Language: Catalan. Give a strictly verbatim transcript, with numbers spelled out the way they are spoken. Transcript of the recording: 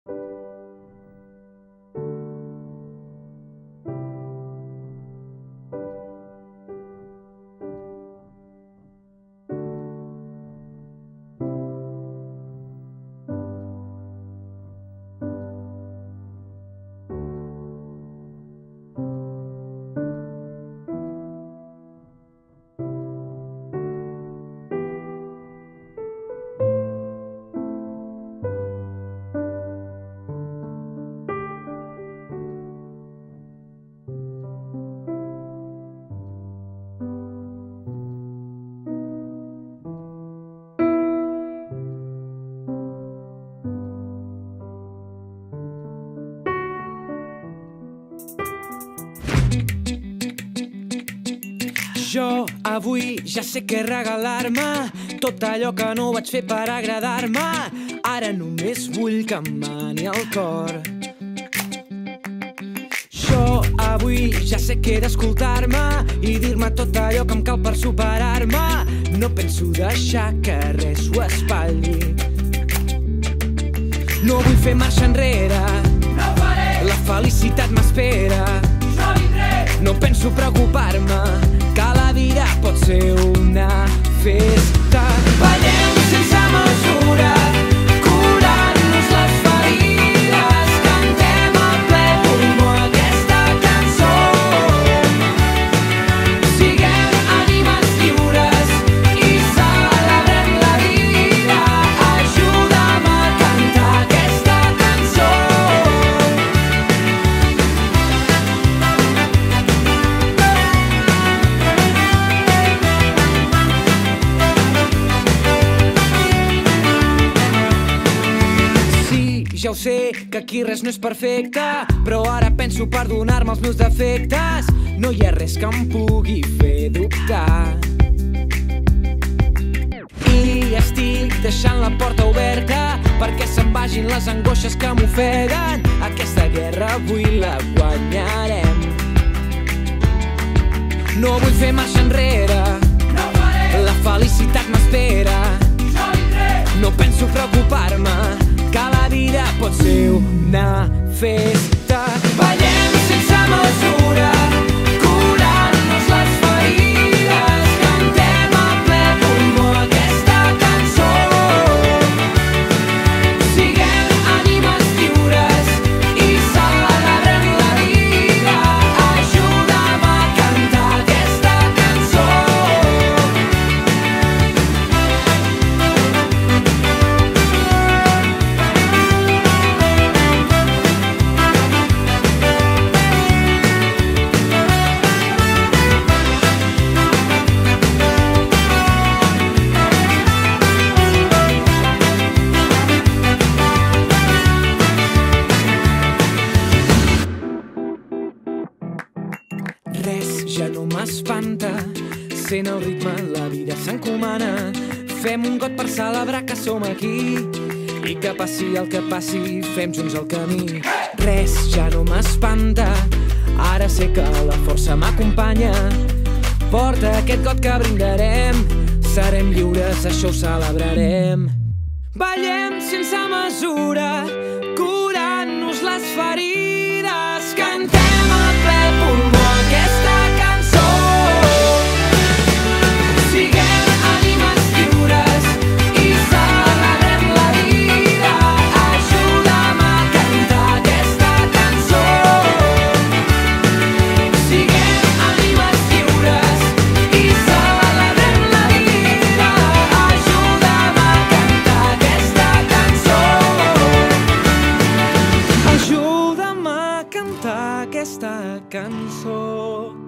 Jo avui ja sé què regalar-me, tot allò que no vaig fer per agradar-me. Ara només vull que em mani el cor. Jo avui ja sé que he d'escoltar-me i dir-me tot allò que em cal per superar-me. No penso deixar que res ho espatlli. No vull fer marxa enrere, no ho faré. La felicitat m'espera, jo vindré. No penso preocupar-me, que la vida pot ser una festa. Ballem sense mesura, curant-nos les ferides, cantem a ple pulmó aquesta cançó. Siguem ànimes lliures i celebrem la vida. Ajuda'm a cantar aquesta cançó. Ja ho sé, que aquí res no és perfecte, però ara penso perdonar-me els meus defectes. No hi ha res que em pugui fer dubtar. I estic deixant la porta oberta perquè se'n vagin les angoixes que m'ofeguen. Aquesta guerra avui la guanyarem. No vull fer marxa enrere, no ho faré. La felicitat m'espera, jo vindré. No penso preocupar-me, que la vida pot ser una festa. Ballem sense mesura, curant-nos les ferides, cantem a ple pulmó aquesta cançó. Siguem ànimes lliures i celebrem la vida. Ajuda'm a cantar aquesta cançó. Res ja no m'espanta, sent el ritme la vida s'encomana. Fem un got per celebrar que som aquí i que passi el que passi, fem junts el camí. Res ja no m'espanta, ara sé que la força m'acompanya. Porta aquest got que brindarem, serem lliures, això ho celebrarem. Ballem sense mesura, curant-nos les ferides, cantem a ple pulmó aquesta cançó. Siguem ànimes lliures i celebrem la vida. Ajuda'm a cantar aquesta cançó. Siguem ànimes lliures i celebrem la vida. Ajuda'm a cantar aquesta cançó. Ajuda'm a cantar aquesta cançó.